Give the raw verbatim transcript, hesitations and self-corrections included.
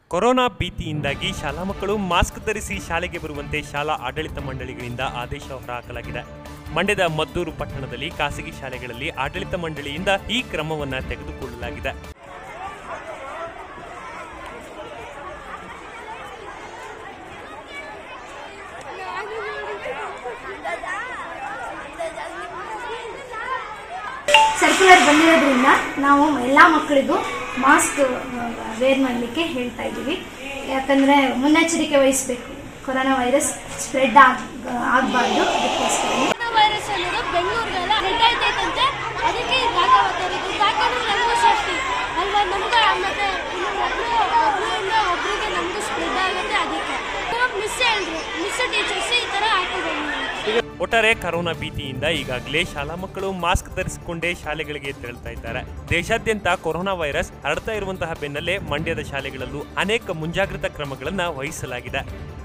Corona ಭೀತಿಯಿಂದಾಗಿ ಶಾಲಾ ಮಕ್ಕಳು mask ಧರಿಸಿ ಶಾಲೆಗೆ ಬರುವಂತೆ ಶಾಲಾ ಆಡಳಿತ ಮಂಡಳಿಗಳಿಂದ ಆದೇಶ ಹೊರಹಾಕಲಾಗಿದೆ. ಮಂಡ್ಯದ ಮದ್ದೂರು ಪಟ್ಟಣದಲ್ಲಿ ಖಾಸಗಿ ಶಾಲೆಗಳಲ್ಲಿ ಆಡಳಿತ ಮಂಡಳಿಯಿಂದ ಈ ಕ್ರಮವನ್ನು ತೆಗೆದುಕೊಳ್ಳಲಾಗಿದೆ. ಸರ್ಕ್ಯುಲರ್ ಬಂದಿರೋದ್ರಿಂದ ನಾವು ಎಲ್ಲ ಮಕ್ಕಳಿಗೂ ಮಾಸ್ಕ್ ವೇರ್ ಮಾಡಲಿಕ್ಕೆ ಹೇಳ್ತಾ ಇದ್ದೀವಿ. ಯಾಕಂದರೆ ಮುನ್ನೆಚ್ಚರಿಕೆ ವಹಿಸಬೇಕು, ಕೊರೋನಾ ವೈರಸ್ ಸ್ಪ್ರೆಡ್ ಆಗ ಆಗಬಾರ್ದು. ಅದಕ್ಕೋಸ್ಕರ ಕೊರೋನಾ ವೈರಸ್ ಅನ್ನೋದು ಬೆಂಗಳೂರಿಗೆಲ್ಲ ಸ್ಪ್ರೆಡ್ ಆಯ್ತೈತಂತೆ. ಅದಕ್ಕೆ ತಾಕೋಬೇಕು, ತಾಕೊಂಡ್ರೆ ನಮಗೂ ಸೇಫ್ಟಿ ಅಲ್ವಾ, ನಮ್ಗೆ ಮತ್ತೆ ಒಬ್ಬರು ಒಬ್ಬರಿಂದ ಒಬ್ಬರಿಗೆ ನಮಗೂ ಸ್ಪ್ರೆಡ್ ಆಗುತ್ತೆ. ಅದಕ್ಕೆ ಮಿಸ್ ಹೇಳಿದ್ರು, ಮಿಸ್ ಟೀಚರ್ಸ್ ಈ ಥರ ಹಾಕೋಬೇಕು. ಒಟ್ಟಾರೆ ಕೊರೋನಾ ಭೀತಿಯಿಂದ ಈಗಾಗಲೇ ಶಾಲಾ ಮಕ್ಕಳು ಮಾಸ್ಕ್ ಧರಿಸಿಕೊಂಡೇ ಶಾಲೆಗಳಿಗೆ ತೆರಳುತ್ತಾ ಇದ್ದಾರೆ. ದೇಶಾದ್ಯಂತ ಕೊರೋನಾ ವೈರಸ್ ಹರಡ್ತಾ ಇರುವಂತಹ ಬೆನ್ನಲ್ಲೇ ಮಂಡ್ಯದ ಶಾಲೆಗಳಲ್ಲೂ ಅನೇಕ ಮುಂಜಾಗ್ರತಾ ಕ್ರಮಗಳನ್ನು ವಹಿಸಲಾಗಿದೆ.